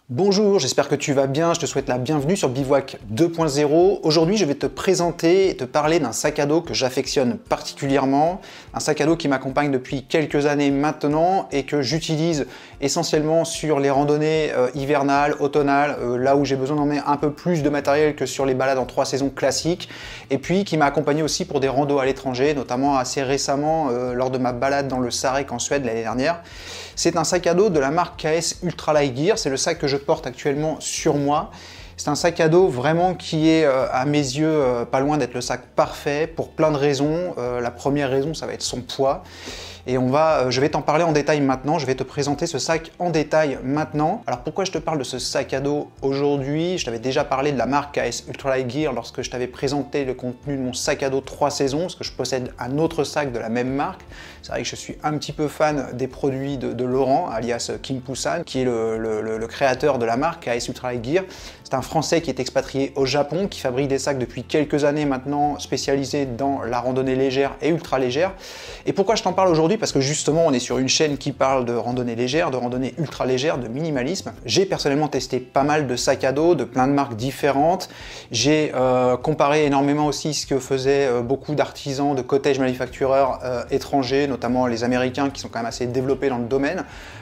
Bonjour, j'espère que tu vas bien, je te souhaite la bienvenue sur Bivouac 2.0. Aujourd'hui, je vais te présenter et te parler d'un sac à dos que j'affectionne particulièrement, un sac à dos qui m'accompagne depuis quelques années maintenant et que j'utilise essentiellement sur les randonnées hivernales, automnales, là où j'ai besoin d'emmener un peu plus de matériel que sur les balades en 3 saisons classiques, et puis qui m'a accompagné aussi pour des randos à l'étranger, notamment assez récemment lors de ma balade dans le Sarek en Suède l'année dernière. C'est un sac à dos de la marque KS Ultralight Gear, c'est le sac que je porte actuellement sur moi. C'est un sac à dos vraiment qui est, à mes yeux, pas loin d'être le sac parfait pour plein de raisons. La première raison, ça va être son poids. Et je vais t'en parler en détail maintenant, je vais te présenter ce sac en détail maintenant. Alors pourquoi je te parle de ce sac à dos aujourd'hui? Je t'avais déjà parlé de la marque KS Ultralight Gear lorsque je t'avais présenté le contenu de mon sac à dos 3 saisons, parce que je possède un autre sac de la même marque. C'est vrai que je suis un petit peu fan des produits de Laurent, alias Kim Poussan, qui est le créateur de la marque KS Ultralight Gear. C'est un Français qui est expatrié au Japon, qui fabrique des sacs depuis quelques années maintenant, spécialisés dans la randonnée légère et ultra légère. Et pourquoi je t'en parle aujourd'hui? Parce que justement, on est sur une chaîne qui parle de randonnée légère, de randonnée ultra légère, de minimalisme. J'ai personnellement testé pas mal de sacs à dos, de plein de marques différentes. J'ai comparé énormément aussi ce que faisaient beaucoup d'artisans, de cottage manufacturers étrangers, notamment les Américains qui sont quand même assez développés dans le domaine.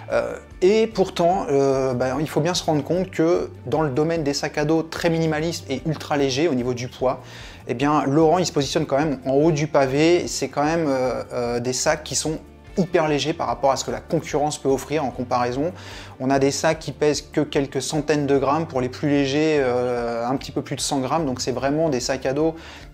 Et pourtant, il faut bien se rendre compte que dans le domaine des sacs à dos très minimalistes et ultra légers au niveau du poids, eh bien, Laurent il se positionne quand même en haut du pavé. C'est quand même des sacs qui sont hyper légers par rapport à ce que la concurrence peut offrir en comparaison. On a des sacs qui pèsent que quelques centaines de grammes, pour les plus légers un petit peu plus de 100 grammes, donc c'est vraiment des sacs à dos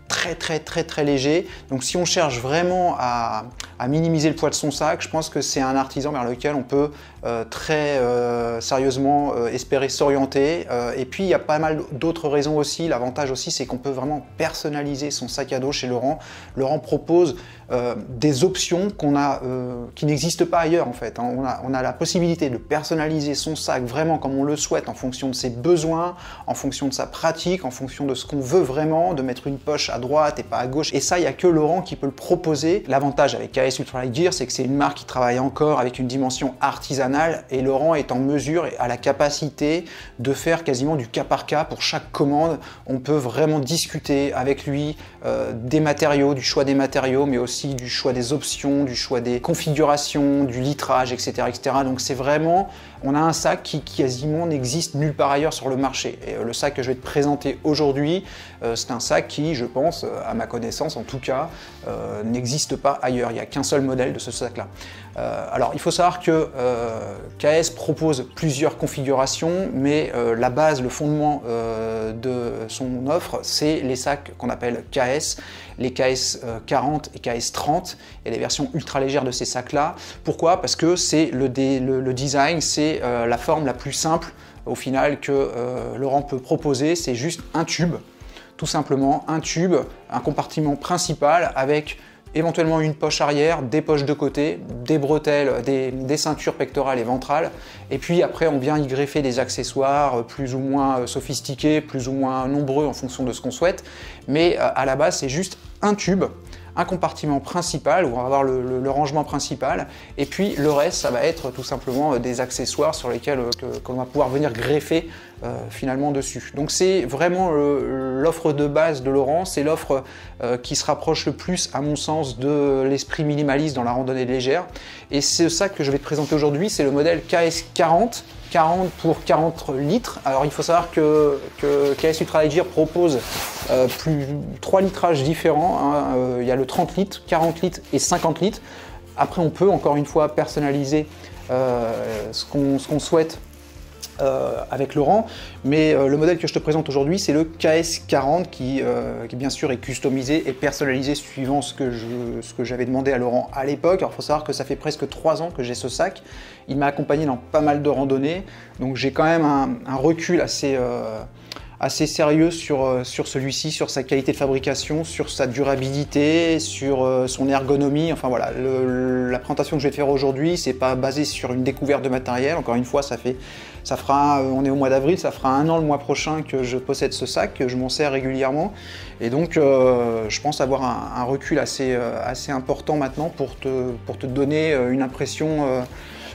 très légers. Donc si on cherche vraiment à minimiser le poids de son sac, je pense que c'est un artisan vers lequel on peut très sérieusement espérer s'orienter. Et puis il y a pas mal d'autres raisons aussi. L'avantage aussi, c'est qu'on peut vraiment personnaliser son sac à dos chez Laurent. Laurent propose des options qui n'existent pas ailleurs en fait. On a la possibilité de personnaliser son sac vraiment comme on le souhaite, en fonction de ses besoins, en fonction de sa pratique, en fonction de ce qu'on veut vraiment, de mettre une poche à droite et pas à gauche. Et ça, il n'y a que Laurent qui peut le proposer. L'avantage avec KS Ultralight Gear, c'est que c'est une marque qui travaille encore avec une dimension artisanale, et Laurent est en mesure et a la capacité de faire quasiment du cas par cas pour chaque commande. On peut vraiment discuter avec lui des matériaux, du choix des matériaux, mais aussi du choix des options, du choix des configurations, du litrage, etc. etc. Donc c'est vraiment, on a un sac qui quasiment n'existe nulle part ailleurs sur le marché. Et le sac que je vais te présenter aujourd'hui, c'est un sac qui, je pense, à ma connaissance en tout cas, n'existe pas ailleurs. Il n'y a qu'un seul modèle de ce sac-là. Alors il faut savoir que KS propose plusieurs configurations, mais la base, le fondement de son offre, c'est les sacs qu'on appelle KS, les KS 40 et KS 30, et les versions ultra légères de ces sacs-là. Pourquoi? Parce que c'est le design, c'est la forme la plus simple au final que Laurent peut proposer. C'est juste un tube, tout simplement un tube, un compartiment principal avec éventuellement une poche arrière, des poches de côté, des bretelles, des ceintures pectorales et ventrales, et puis après on vient y greffer des accessoires plus ou moins sophistiqués, plus ou moins nombreux en fonction de ce qu'on souhaite, mais à la base c'est juste un tube, un compartiment principal où on va avoir le rangement principal, et puis le reste ça va être tout simplement des accessoires sur lesquels qu'on va pouvoir venir greffer finalement dessus. Donc c'est vraiment l'offre de base de Laurent, c'est l'offre qui se rapproche le plus à mon sens de l'esprit minimaliste dans la randonnée légère, et c'est ça que je vais te présenter aujourd'hui. C'est le modèle KS 40, 40 pour 40 litres. Alors il faut savoir que KS Ultralight Gear propose 3 litrages différents, hein. Il y a le 30 litres, 40 litres et 50 litres. Après on peut encore une fois personnaliser ce qu'on souhaite avec Laurent, mais le modèle que je te présente aujourd'hui, c'est le KS 40 qui bien sûr est customisé et personnalisé suivant ce que j'avais demandé à Laurent à l'époque. Alors il faut savoir que ça fait presque 3 ans que j'ai ce sac, il m'a accompagné dans pas mal de randonnées, donc j'ai quand même un recul assez sérieux sur celui-ci, sur sa qualité de fabrication, sur sa durabilité, sur son ergonomie. Enfin voilà, la présentation que je vais te faire aujourd'hui, c'est pas basé sur une découverte de matériel. Encore une fois, on est au mois d'avril, ça fera 1 an le mois prochain que je possède ce sac, que je m'en sers régulièrement. Et donc, je pense avoir un recul assez important maintenant pour te donner une impression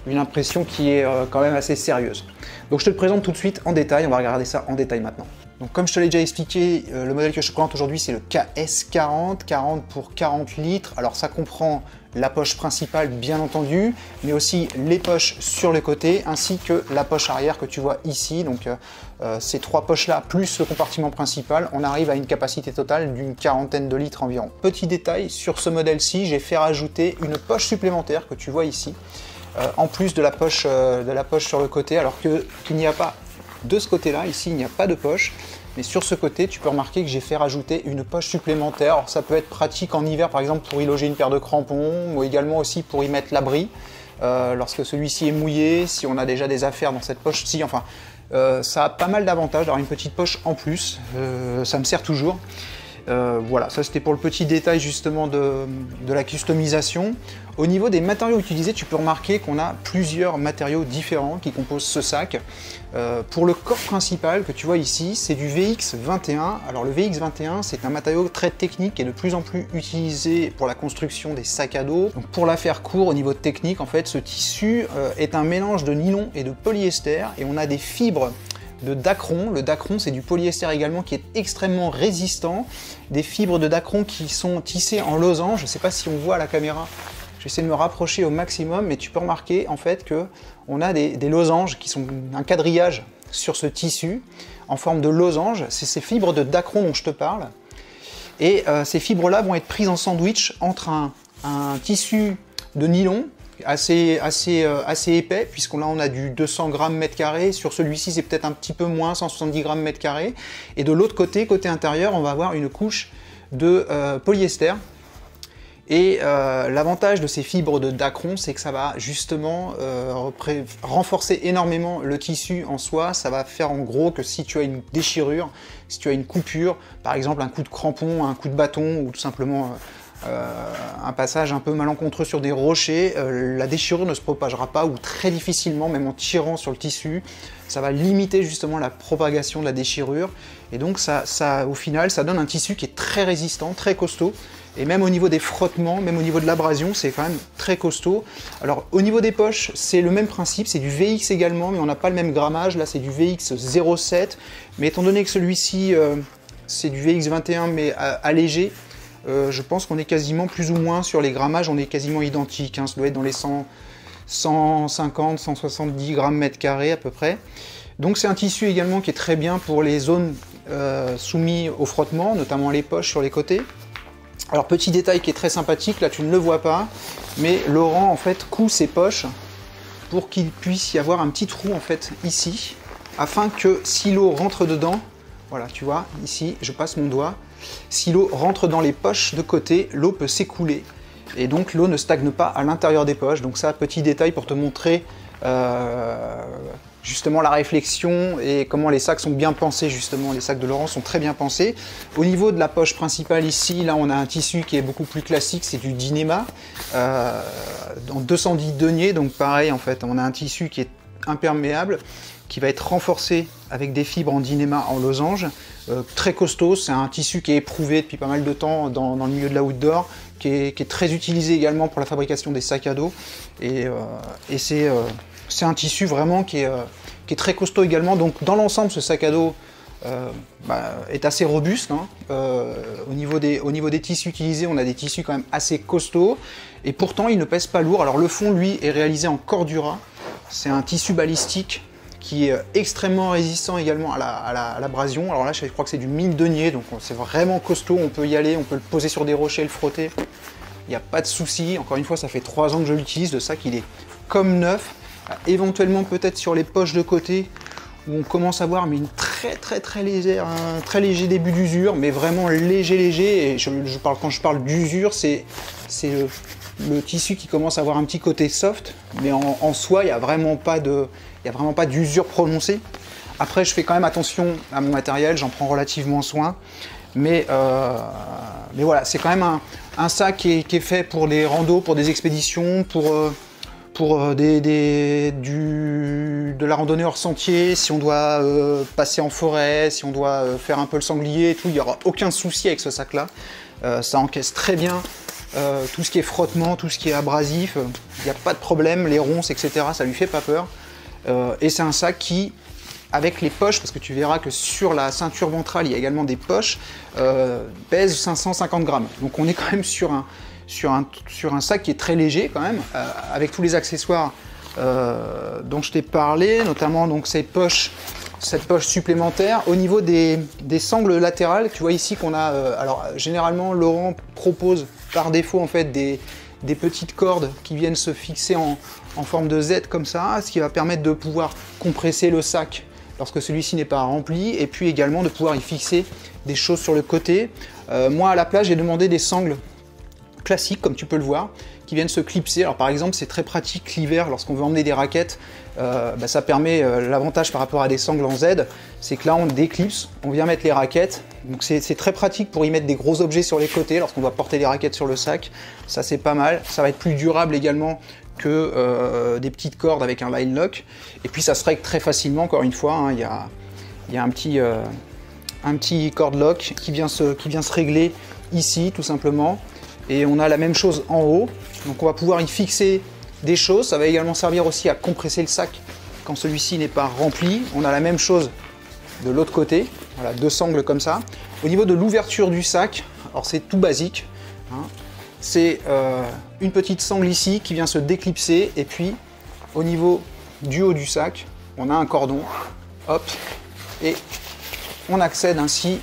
une impression qui est quand même assez sérieuse. Donc je te le présente tout de suite en détail, on va regarder ça en détail maintenant. Donc comme je te l'ai déjà expliqué, le modèle que je te présente aujourd'hui c'est le KS40, 40 pour 40 litres. Alors ça comprend la poche principale bien entendu, mais aussi les poches sur les côtés ainsi que la poche arrière que tu vois ici. Donc ces trois poches là plus le compartiment principal, on arrive à une capacité totale d'une quarantaine de litres environ. Petit détail, sur ce modèle-ci, j'ai fait rajouter une poche supplémentaire que tu vois ici, en plus de la poche sur le côté, alors qu'il n'y a pas de ce côté-là, ici il n'y a pas de poche. Mais sur ce côté, tu peux remarquer que j'ai fait rajouter une poche supplémentaire. Alors, ça peut être pratique en hiver, par exemple, pour y loger une paire de crampons, ou également aussi pour y mettre l'abri. Lorsque celui-ci est mouillé, si on a déjà des affaires dans cette poche-ci, enfin, ça a pas mal d'avantages d'avoir une petite poche en plus. Ça me sert toujours. Voilà, ça c'était pour le petit détail justement de la customisation. Au niveau des matériaux utilisés, tu peux remarquer qu'on a plusieurs matériaux différents qui composent ce sac. Pour le corps principal que tu vois ici, c'est du VX21. Alors le VX21, c'est un matériau très technique et de plus en plus utilisé pour la construction des sacs à dos. Donc pour la faire court au niveau technique, en fait, ce tissu est un mélange de nylon et de polyester et on a des fibres de dacron. Le dacron, c'est du polyester également qui est extrêmement résistant. Des fibres de dacron qui sont tissées en losange. Je ne sais pas si on voit à la caméra. J'essaie de me rapprocher au maximum, mais tu peux remarquer en fait que on a des losanges qui sont un quadrillage sur ce tissu en forme de losange. C'est ces fibres de dacron dont je te parle. Et ces fibres-là vont être prises en sandwich entre un tissu de nylon assez épais, puisqu'on là on a du 200 grammes mètre carré, sur celui-ci c'est peut-être un petit peu moins, 170 grammes mètre carré, et de l'autre côté, côté intérieur, on va avoir une couche de polyester. Et l'avantage de ces fibres de dacron, c'est que ça va justement renforcer énormément le tissu en soi. Ça va faire en gros que si tu as une déchirure, si tu as une coupure, par exemple un coup de crampon, un coup de bâton, ou tout simplement un passage un peu malencontreux sur des rochers, la déchirure ne se propagera pas, ou très difficilement, même en tirant sur le tissu. Ça va limiter justement la propagation de la déchirure. Et donc au final, ça donne un tissu qui est très résistant, très costaud. Et même au niveau des frottements, même au niveau de l'abrasion, c'est quand même très costaud. Alors au niveau des poches, c'est le même principe, c'est du VX également, mais on n'a pas le même grammage. Là c'est du VX07, mais étant donné que celui-ci c'est du VX21 mais allégé, je pense qu'on est quasiment plus ou moins sur les grammages, on est quasiment identique, hein. Ça doit être dans les 150, 170 grammes mètre carré à peu près. Donc c'est un tissu également qui est très bien pour les zones soumises au frottement, notamment les poches sur les côtés. Alors petit détail qui est très sympathique, là tu ne le vois pas, mais Laurent en fait coud ses poches pour qu'il puisse y avoir un petit trou en fait ici, afin que si l'eau rentre dedans, voilà tu vois, ici je passe mon doigt, si l'eau rentre dans les poches de côté, l'eau peut s'écouler et donc l'eau ne stagne pas à l'intérieur des poches. Donc ça, petit détail pour te montrer justement la réflexion et comment les sacs sont bien pensés. Justement, les sacs de Laurent sont très bien pensés. Au niveau de la poche principale ici, là on a un tissu qui est beaucoup plus classique, c'est du Dynéma en 210 deniers. Donc pareil en fait, on a un tissu qui est imperméable, qui va être renforcé avec des fibres en Dynéma en losange, très costaud. C'est un tissu qui est éprouvé depuis pas mal de temps dans le milieu de la outdoor, qui est très utilisé également pour la fabrication des sacs à dos, et c'est un tissu vraiment qui est très costaud également. Donc dans l'ensemble, ce sac à dos est assez robuste, hein. Au niveau des tissus utilisés, on a des tissus quand même assez costauds, et pourtant il ne pèse pas lourd. Alors le fond, lui, est réalisé en Cordura. C'est un tissu balistique qui est extrêmement résistant également à l'abrasion. Alors là, je crois que c'est du 1000 deniers, donc c'est vraiment costaud, on peut y aller, on peut le poser sur des rochers, le frotter. Il n'y a pas de souci. Encore une fois, ça fait 3 ans que je l'utilise, de ça qu'il est comme neuf. Éventuellement peut-être sur les poches de côté, où on commence à voir mais une très légère, un très léger début d'usure, mais vraiment léger. Et quand je parle d'usure, c'est le tissu qui commence à avoir un petit côté soft, mais en soi, il n'y a vraiment pas d'usure prononcée. Après, je fais quand même attention à mon matériel, j'en prends relativement soin, mais voilà, c'est quand même un sac qui est fait pour les randos, pour des expéditions, pour de la randonnée hors sentier, si on doit passer en forêt, si on doit faire un peu le sanglier et tout, il n'y aura aucun souci avec ce sac-là. Ça encaisse très bien tout ce qui est frottement, tout ce qui est abrasif, il n'y a pas de problème, les ronces, etc., ça lui fait pas peur. Et c'est un sac qui, avec les poches, parce que tu verras que sur la ceinture ventrale, il y a également des poches, pèse 550 grammes. Donc on est quand même sur un sac qui est très léger quand même, avec tous les accessoires dont je t'ai parlé, notamment donc cette poche supplémentaire. Au niveau des sangles latérales, tu vois ici qu'on a, alors généralement Laurent propose par défaut en fait des petites cordes qui viennent se fixer en forme de Z comme ça, ce qui va permettre de pouvoir compresser le sac lorsque celui-ci n'est pas rempli, et puis également de pouvoir y fixer des choses sur le côté. Moi à la place j'ai demandé des sangles classiques comme tu peux le voir, qui viennent se clipser. Alors par exemple c'est très pratique l'hiver lorsqu'on veut emmener des raquettes, ça permet l'avantage par rapport à des sangles en Z, c'est que là on déclipse, on vient mettre les raquettes, donc c'est très pratique pour y mettre des gros objets sur les côtés lorsqu'on doit porter les raquettes sur le sac, ça c'est pas mal, ça va être plus durable également que des petites cordes avec un line lock, et puis ça se règle très facilement, encore une fois, hein, il y a un petit cord lock qui vient se régler ici tout simplement, et on a la même chose en haut, donc on va pouvoir y fixer des choses. Ça va également servir aussi à compresser le sac quand celui-ci n'est pas rempli. On a la même chose de l'autre côté, voilà, deux sangles comme ça. Au niveau de l'ouverture du sac, alors c'est tout basique, hein, c'est une petite sangle ici qui vient se déclipser, et puis au niveau du haut du sac, on a un cordon, hop, et on accède ainsi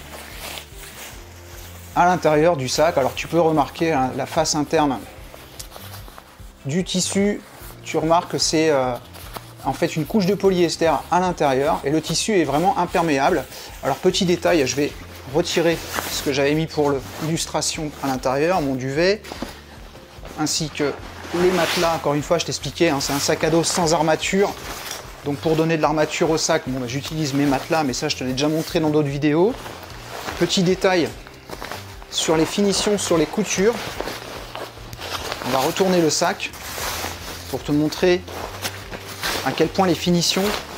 à l'intérieur du sac. Alors tu peux remarquer hein, la face interne du tissu, tu remarques que c'est en fait une couche de polyester à l'intérieur, et le tissu est vraiment imperméable. Alors petit détail, je vais retirer ce que j'avais mis pour l'illustration à l'intérieur, mon duvet, ainsi que les matelas. Encore une fois, je t'expliquais, hein, c'est un sac à dos sans armature, donc pour donner de l'armature au sac, bon, j'utilise mes matelas, mais ça je te l'ai déjà montré dans d'autres vidéos. Petit détail sur les finitions, sur les coutures. On va retourner le sac pour te montrer à quel point les finitions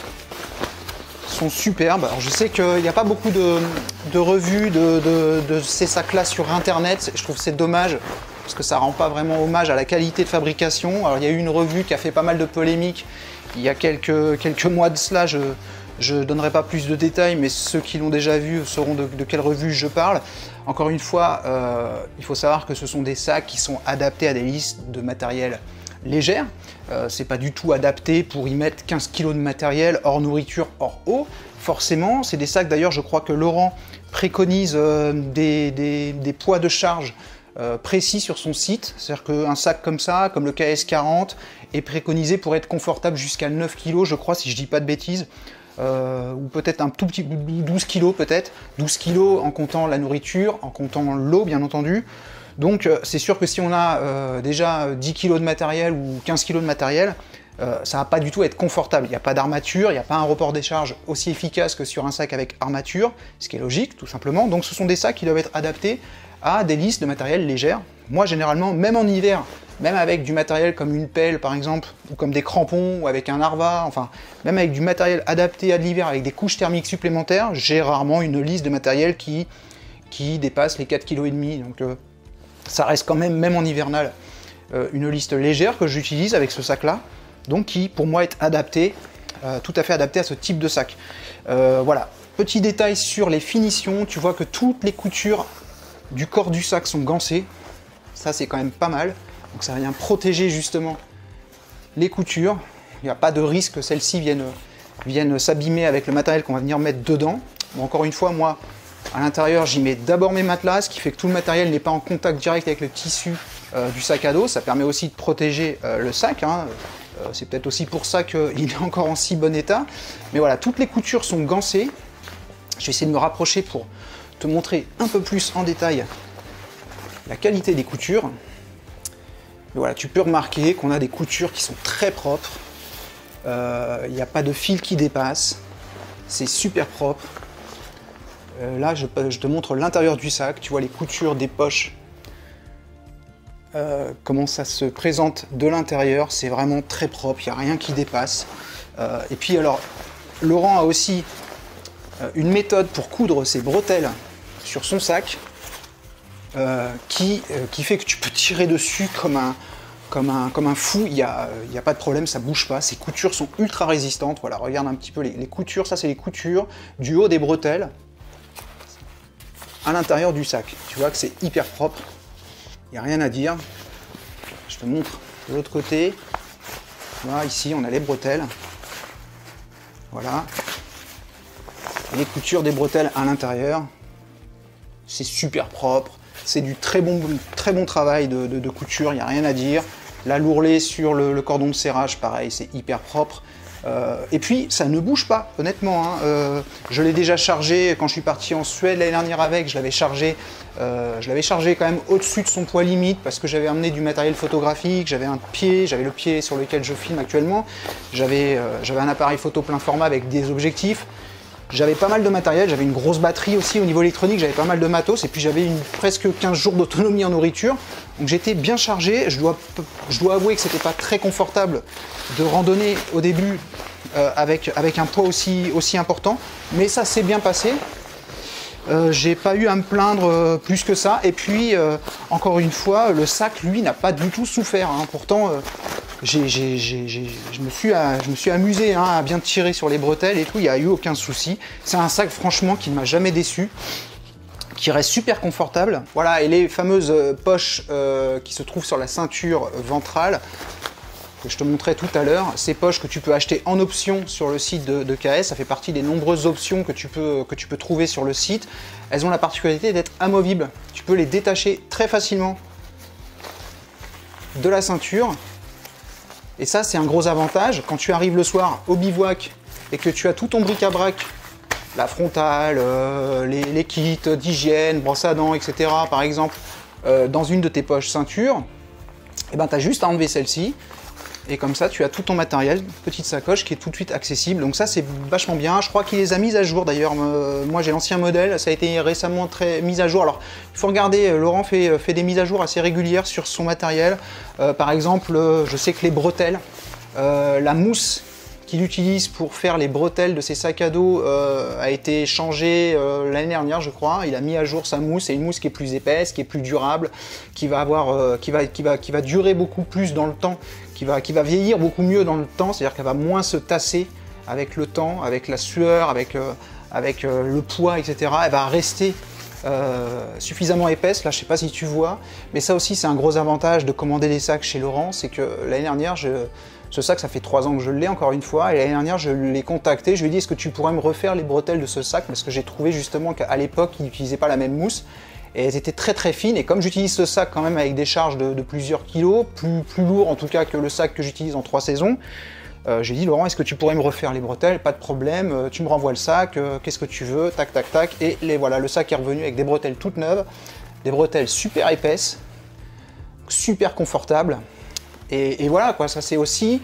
sont superbes. Alors je sais qu'il n'y a pas beaucoup de revues de ces sacs-là sur internet. Je trouve que c'est dommage parce que ça rend pas vraiment hommage à la qualité de fabrication. Alors il y a eu une revue qui a fait pas mal de polémiques il y a quelques mois de cela. Je ne donnerai pas plus de détails, mais ceux qui l'ont déjà vu sauront de quelle revue je parle. Encore une fois, il faut savoir que ce sont des sacs qui sont adaptés à des listes de matériel légères. C'est pas du tout adapté pour y mettre 15 kg de matériel hors nourriture, hors eau. Forcément, c'est des sacs, d'ailleurs je crois que Laurent préconise des poids de charge précis sur son site. C'est-à-dire qu'un sac comme ça, comme le KS40, est préconisé pour être confortable jusqu'à 9 kg, je crois, si je dis pas de bêtises. Ou peut-être un tout petit 12 kg peut-être, 12 kg en comptant la nourriture, en comptant l'eau bien entendu. Donc c'est sûr que si on a déjà 10 kg de matériel ou 15 kg de matériel, ça va pas du tout être confortable. Il n'y a pas d'armature, il n'y a pas un report des charges aussi efficace que sur un sac avec armature, ce qui est logique tout simplement. Donc ce sont des sacs qui doivent être adaptés à des listes de matériel légères. Moi généralement, même en hiver, même avec du matériel comme une pelle par exemple, ou comme des crampons, ou avec un Arva, enfin, même avec du matériel adapté à l'hiver, avec des couches thermiques supplémentaires, j'ai rarement une liste de matériel qui dépasse les 4,5 kg. Donc ça reste quand même en hivernal, une liste légère que j'utilise avec ce sac-là, donc qui pour moi est adapté, tout à fait adapté à ce type de sac. Voilà, petit détail sur les finitions, tu vois que toutes les coutures du corps du sac sont gancées, ça c'est quand même pas mal. Donc ça vient protéger justement les coutures. Il n'y a pas de risque que celles-ci viennent s'abîmer avec le matériel qu'on va venir mettre dedans. Bon, encore une fois, moi, à l'intérieur, j'y mets d'abord mes matelas, ce qui fait que tout le matériel n'est pas en contact direct avec le tissu du sac à dos. Ça permet aussi de protéger le sac, hein. C'est peut-être aussi pour ça qu'il est encore en si bon état. Mais voilà, toutes les coutures sont gancées. Je vais essayer de me rapprocher pour te montrer un peu plus en détail la qualité des coutures. Et voilà, tu peux remarquer qu'on a des coutures qui sont très propres. Il n'y a pas de fil qui dépasse. C'est super propre. Là, je te montre l'intérieur du sac. Tu vois les coutures des poches. Comment ça se présente de l'intérieur. C'est vraiment très propre. Il n'y a rien qui dépasse. Et puis alors, Laurent a aussi une méthode pour coudre ses bretelles sur son sac. qui fait que tu peux tirer dessus comme un fou, il y a pas de problème, ça bouge pas. Ces coutures sont ultra résistantes. Voilà, regarde un petit peu les coutures. Ça, c'est les coutures du haut des bretelles à l'intérieur du sac. Tu vois que c'est hyper propre. Il n'y a rien à dire. Je te montre de l'autre côté. Voilà, ici, on a les bretelles. Voilà. Et les coutures des bretelles à l'intérieur. C'est super propre. C'est du très bon travail de couture, il n'y a rien à dire. La lourlet sur le cordon de serrage, pareil, c'est hyper propre. Et puis, ça ne bouge pas, honnêtement. Hein. Je l'ai déjà chargé quand je suis parti en Suède l'année dernière avec. Je l'avais chargé quand même au-dessus de son poids limite parce que j'avais amené du matériel photographique. J'avais le pied sur lequel je filme actuellement. J'avais un appareil photo plein format avec des objectifs. J'avais pas mal de matériel, j'avais une grosse batterie aussi au niveau électronique, j'avais pas mal de matos, et puis j'avais presque 15 jours d'autonomie en nourriture. Donc j'étais bien chargé. Je dois avouer que c'était pas très confortable de randonner au début avec un poids aussi important, mais ça s'est bien passé. J'ai pas eu à me plaindre plus que ça. Et puis, encore une fois, le sac, lui, n'a pas du tout souffert. Hein. Pourtant, je me suis amusé hein, à bien tirer sur les bretelles et tout. Il n'y a eu aucun souci. C'est un sac, franchement, qui ne m'a jamais déçu, qui reste super confortable. Voilà, et les fameuses poches qui se trouvent sur la ceinture ventrale, que je te montrais tout à l'heure, ces poches que tu peux acheter en option sur le site de KS, ça fait partie des nombreuses options que tu peux trouver sur le site. Elles ont la particularité d'être amovibles. Tu peux les détacher très facilement de la ceinture. Et ça, c'est un gros avantage. Quand tu arrives le soir au bivouac et que tu as tout ton bric-à-brac, la frontale, les kits d'hygiène, brosse à dents, etc. par exemple, dans une de tes poches ceinture, et ben, tu as juste à enlever celle-ci. Et comme ça, tu as tout ton matériel, petite sacoche qui est tout de suite accessible. Donc ça, c'est vachement bien. Je crois qu'il les a mises à jour d'ailleurs. Moi, j'ai l'ancien modèle. Ça a été récemment très mis à jour. Alors, il faut regarder. Laurent fait des mises à jour assez régulières sur son matériel. Par exemple, je sais que les bretelles, la mousse qu'il utilise pour faire les bretelles de ses sacs à dos a été changée l'année dernière, je crois. Il a mis à jour sa mousse. C'est une mousse qui est plus épaisse, qui est plus durable, qui va durer beaucoup plus dans le temps. Qui va vieillir beaucoup mieux dans le temps, c'est-à-dire qu'elle va moins se tasser avec le temps, avec la sueur, avec le poids, etc. Elle va rester suffisamment épaisse. Là, je ne sais pas si tu vois, mais ça aussi, c'est un gros avantage de commander des sacs chez Laurent. C'est que l'année dernière, ce sac, ça fait 3 ans que je l'ai, encore une fois, et l'année dernière, je l'ai contacté. Je lui ai dit, est-ce que tu pourrais me refaire les bretelles de ce sac? Parce que j'ai trouvé justement qu'à l'époque, il n'utilisait pas la même mousse. Et elles étaient très très fines, et comme j'utilise ce sac quand même avec des charges de plusieurs kilos, plus lourd en tout cas que le sac que j'utilise en 3 saisons, j'ai dit Laurent, est-ce que tu pourrais me refaire les bretelles? Pas de problème, tu me renvoies le sac, qu'est-ce que tu veux? Tac tac tac, et voilà, le sac est revenu avec des bretelles toutes neuves, des bretelles super épaisses, super confortables. Et voilà quoi, ça c'est aussi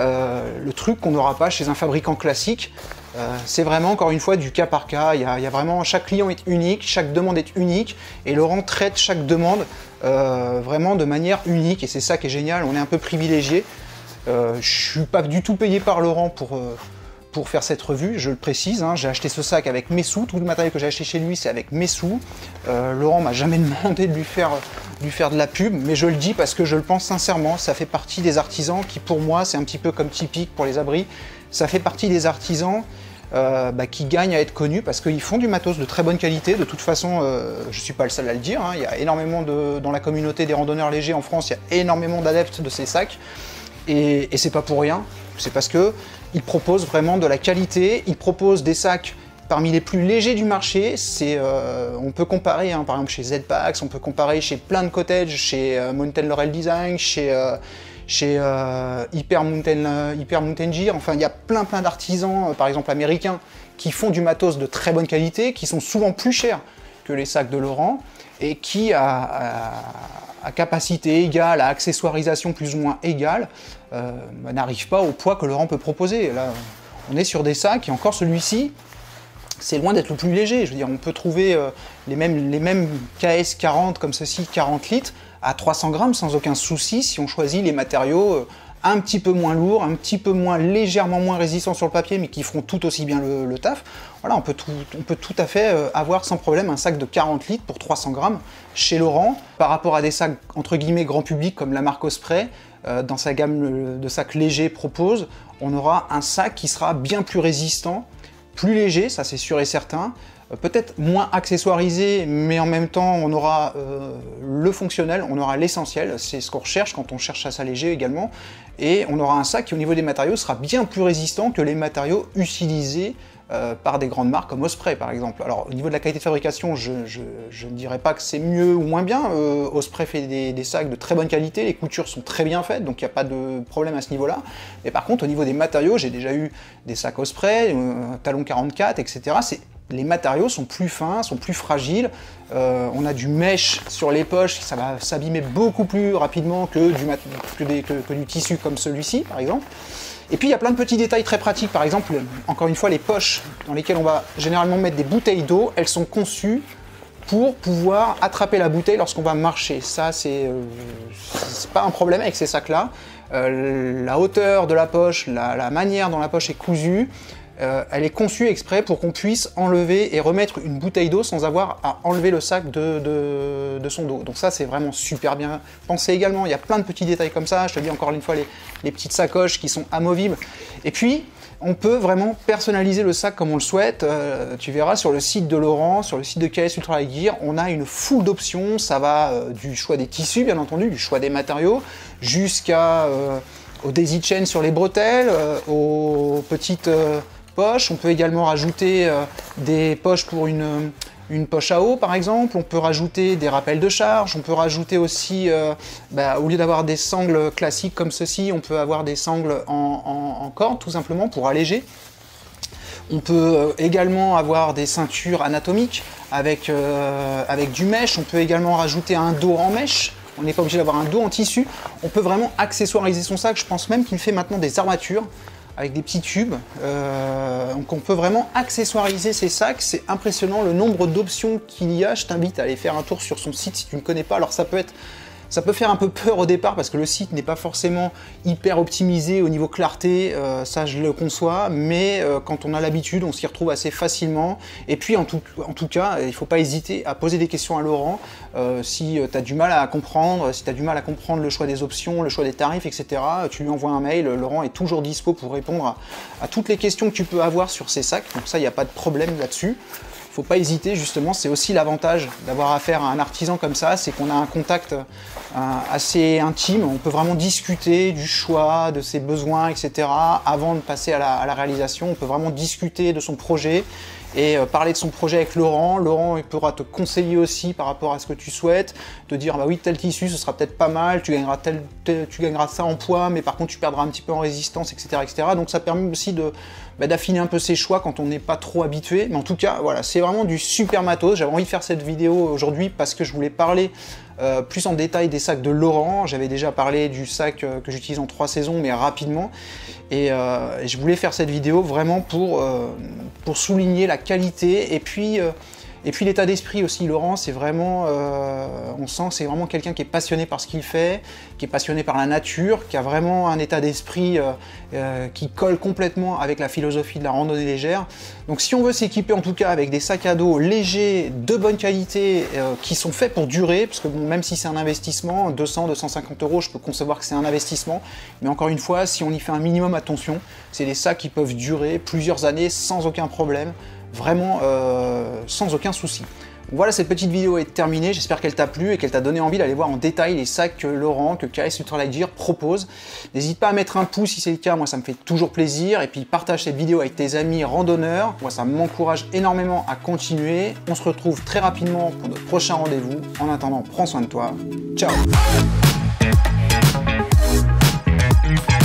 le truc qu'on n'aura pas chez un fabricant classique. C'est vraiment encore une fois du cas par cas. Il y a vraiment, chaque client est unique, chaque demande est unique, et Laurent traite chaque demande vraiment de manière unique, et c'est ça qui est génial. On est un peu privilégié. Je suis pas du tout payé par Laurent pour faire cette revue, je le précise. Hein. J'ai acheté ce sac avec mes sous, tout le matériel que j'ai acheté chez lui c'est avec mes sous. Laurent m'a jamais demandé de lui faire de la pub, mais je le dis parce que je le pense sincèrement. Ça fait partie des artisans qui, pour moi, c'est un petit peu comme Typique pour les abris. Ça fait partie des artisans qui gagnent à être connus parce qu'ils font du matos de très bonne qualité. De toute façon, je ne suis pas le seul à le dire. Hein. Il y a énormément dans la communauté des randonneurs légers en France, il y a énormément d'adeptes de ces sacs. Et c'est pas pour rien. C'est parce qu'ils proposent vraiment de la qualité. Ils proposent des sacs parmi les plus légers du marché. On peut comparer, hein, par exemple chez Z-Packs, on peut comparer chez plein de cottages, chez Mountain Laurel Design, chez Hyper Mountain Gear. Enfin, il y a plein d'artisans, par exemple américains, qui font du matos de très bonne qualité, qui sont souvent plus chers que les sacs de Laurent, et qui, à capacité égale, à accessoirisation plus ou moins égale, n'arrivent pas au poids que Laurent peut proposer. Là, on est sur des sacs, et encore celui-ci, c'est loin d'être le plus léger. Je veux dire, on peut trouver les mêmes KS 40 comme ceci, 40 litres, à 300 grammes sans aucun souci si on choisit les matériaux un petit peu moins lourds, un petit peu légèrement moins résistants sur le papier, mais qui feront tout aussi bien le taf. Voilà, on peut tout à fait avoir sans problème un sac de 40 litres pour 300 grammes chez Laurent, par rapport à des sacs entre guillemets grand public comme la marque Osprey. Dans sa gamme de sacs légers propose, on aura un sac qui sera bien plus résistant, plus léger, ça c'est sûr et certain, peut-être moins accessoirisé, mais en même temps on aura le fonctionnel, on aura l'essentiel, c'est ce qu'on recherche quand on cherche à s'alléger également, et on aura un sac qui au niveau des matériaux sera bien plus résistant que les matériaux utilisés par des grandes marques comme Osprey par exemple. Alors au niveau de la qualité de fabrication, je ne dirais pas que c'est mieux ou moins bien. Osprey fait des sacs de très bonne qualité, les coutures sont très bien faites, donc il n'y a pas de problème à ce niveau-là. Mais par contre au niveau des matériaux, j'ai déjà eu des sacs Osprey, Talon 44, etc. Les matériaux sont plus fins, sont plus fragiles, on a du mesh sur les poches, ça va s'abîmer beaucoup plus rapidement que du tissu comme celui-ci par exemple. Et puis il y a plein de petits détails très pratiques, par exemple, encore une fois, les poches dans lesquelles on va généralement mettre des bouteilles d'eau, elles sont conçues pour pouvoir attraper la bouteille lorsqu'on va marcher. Ça, c'est pas un problème avec ces sacs-là. La hauteur de la poche, la manière dont la poche est cousue, elle est conçue exprès pour qu'on puisse enlever et remettre une bouteille d'eau sans avoir à enlever le sac de son dos. Donc ça, c'est vraiment super bien pensé également. Il y a plein de petits détails comme ça. Je te dis encore une fois, les petites sacoches qui sont amovibles. Et puis, on peut vraiment personnaliser le sac comme on le souhaite. Tu verras sur le site de Laurent, sur le site de KS Ultralight Gear, on a une foule d'options. Ça va du choix des tissus, bien entendu, du choix des matériaux, jusqu'à aux daisy chains sur les bretelles, aux petites poches. On peut également rajouter des poches pour une poche à eau par exemple, on peut rajouter des rappels de charge, on peut rajouter aussi, au lieu d'avoir des sangles classiques comme ceci, on peut avoir des sangles en corde tout simplement pour alléger. On peut également avoir des ceintures anatomiques avec du mesh, on peut également rajouter un dos en mesh. On n'est pas obligé d'avoir un dos en tissu, on peut vraiment accessoiriser son sac, je pense même qu'il fait maintenant des armatures avec des petits tubes, donc on peut vraiment accessoiriser ces sacs, c'est impressionnant le nombre d'options qu'il y a, je t'invite à aller faire un tour sur son site si tu ne connais pas, alors ça peut faire un peu peur au départ parce que le site n'est pas forcément hyper optimisé au niveau clarté, ça je le conçois, mais quand on a l'habitude, on s'y retrouve assez facilement. Et puis en tout cas, il ne faut pas hésiter à poser des questions à Laurent si tu as du mal à comprendre, si tu as du mal à comprendre le choix des options, le choix des tarifs, etc. Tu lui envoies un mail, Laurent est toujours dispo pour répondre à toutes les questions que tu peux avoir sur ces sacs, donc ça il n'y a pas de problème là-dessus. Faut pas hésiter, justement, c'est aussi l'avantage d'avoir affaire à un artisan comme ça, c'est qu'on a un contact assez intime, on peut vraiment discuter du choix, de ses besoins, etc. Avant de passer à la réalisation, on peut vraiment discuter de son projet et parler de son projet avec Laurent. Laurent il pourra te conseiller aussi par rapport à ce que tu souhaites, te dire bah oui tel tissu ce sera peut-être pas mal, tu gagneras ça en poids, mais par contre tu perdras un petit peu en résistance, etc. etc. Donc ça permet aussi d'affiner un peu ses choix quand on n'est pas trop habitué. Mais en tout cas voilà, c'est vraiment du super matos. J'avais envie de faire cette vidéo aujourd'hui parce que je voulais parler plus en détail des sacs de Laurent. J'avais déjà parlé du sac que j'utilise en 3 saisons, mais rapidement. Et je voulais faire cette vidéo vraiment pour souligner la qualité et puis l'état d'esprit aussi. Laurent, c'est vraiment, on sent que c'est vraiment quelqu'un qui est passionné par ce qu'il fait, qui est passionné par la nature, qui a vraiment un état d'esprit qui colle complètement avec la philosophie de la randonnée légère. Donc si on veut s'équiper en tout cas avec des sacs à dos légers, de bonne qualité, qui sont faits pour durer, parce que bon, même si c'est un investissement, 200-250 €, je peux concevoir que c'est un investissement, mais encore une fois, si on y fait un minimum attention, c'est des sacs qui peuvent durer plusieurs années sans aucun problème, vraiment sans aucun souci. Voilà, cette petite vidéo est terminée, j'espère qu'elle t'a plu et qu'elle t'a donné envie d'aller voir en détail les sacs que Laurent, que KS Ultralight Gear propose. N'hésite pas à mettre un pouce si c'est le cas, moi ça me fait toujours plaisir, et puis partage cette vidéo avec tes amis randonneurs, moi ça m'encourage énormément à continuer. On se retrouve très rapidement pour notre prochain rendez-vous. En attendant, prends soin de toi, ciao.